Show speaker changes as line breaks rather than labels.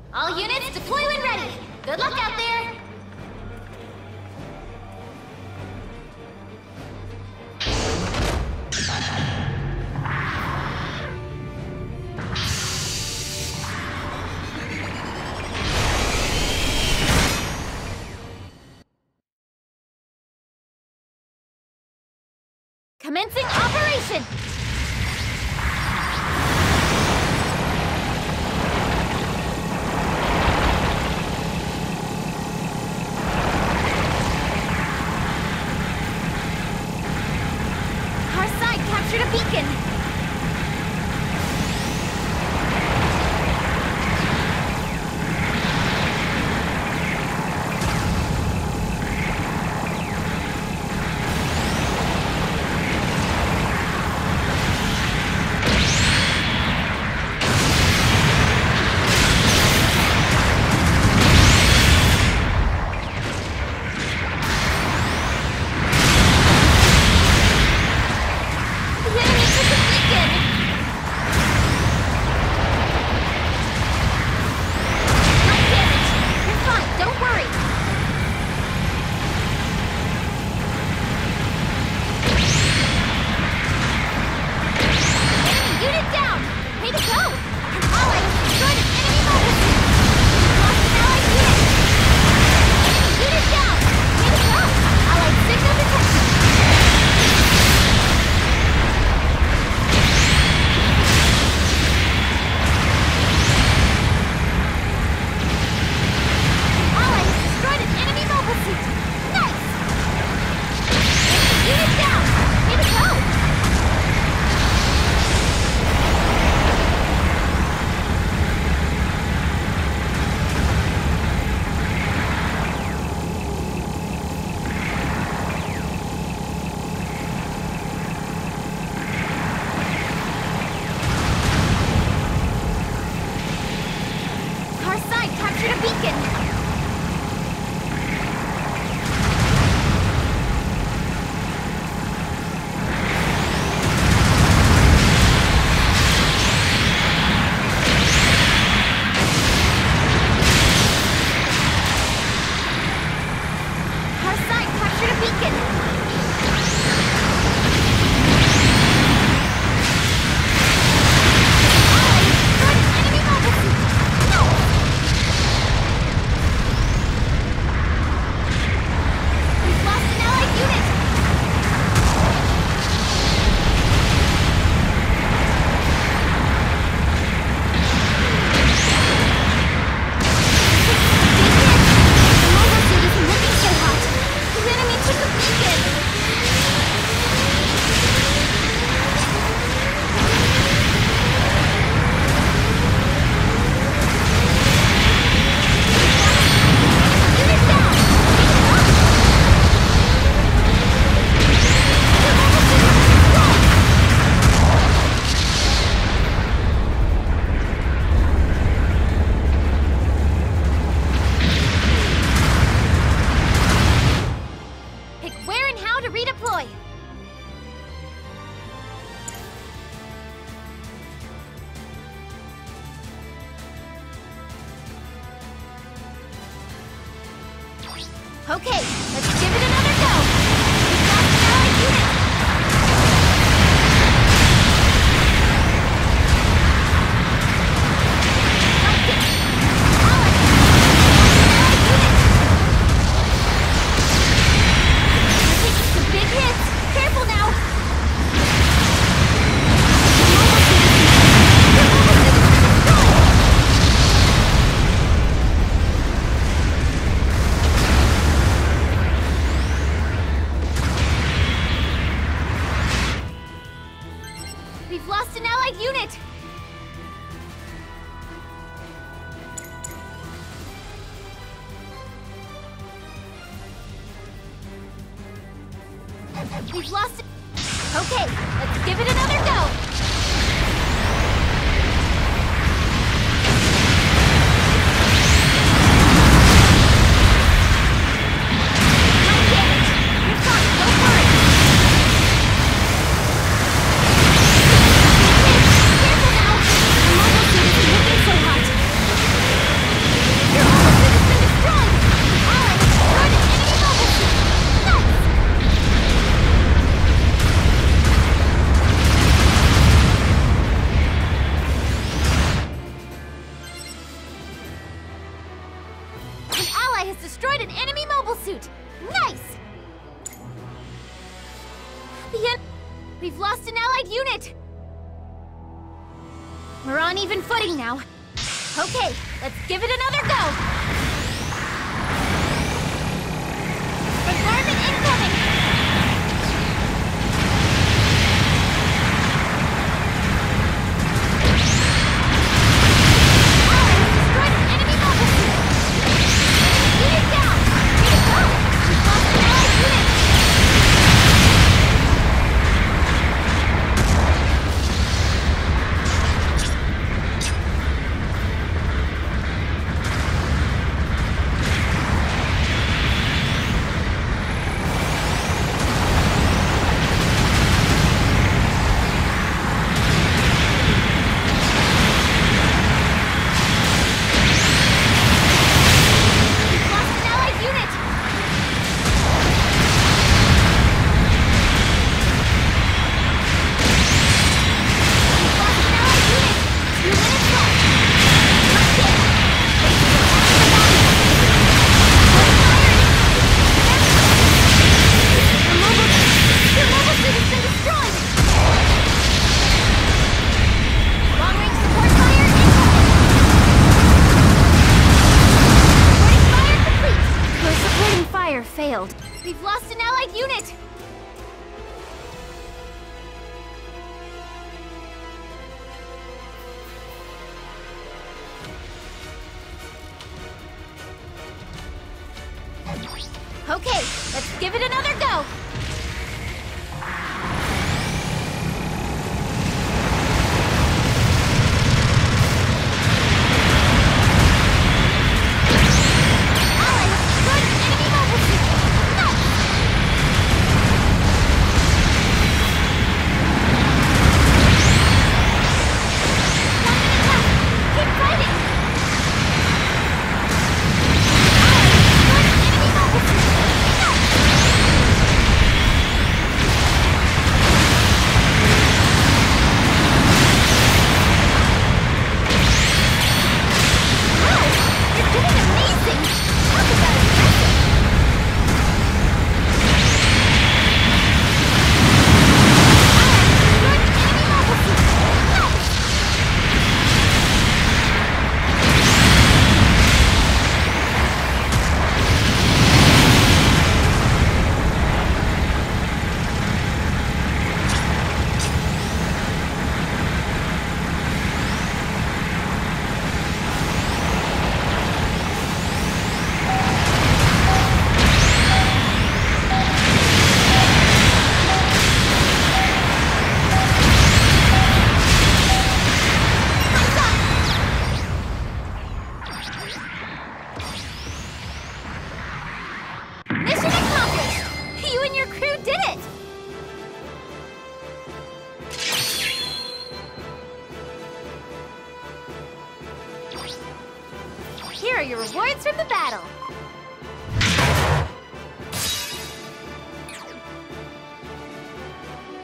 All units deploy when ready. Good luck out there. Commencing operation! Our side captured a beacon! Okay, let's give it another go! We've got an allied unit! Like it! Allied! Allied unit! We're taking some big hits! Careful now! We've lost an allied unit! We've lost it! Okay, let's give it another go! Light damage! You're fine, don't worry! Careful now! The mobile suit isn't looking so hot! destroyed an enemy mobile suit! Nice! We've lost an allied unit! We're on even footing now. Okay, let's give it another go! Bombardment incoming! Failed. We've lost an allied unit! Okay, let's give it another go! Here are your rewards from the battle.